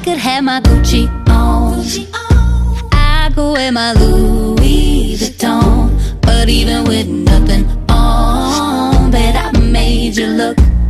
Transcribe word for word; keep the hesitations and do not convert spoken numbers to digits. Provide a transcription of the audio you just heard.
could have my Gucci on, I could wear my Louis Vuitton, but even with nothing on, bet I made you look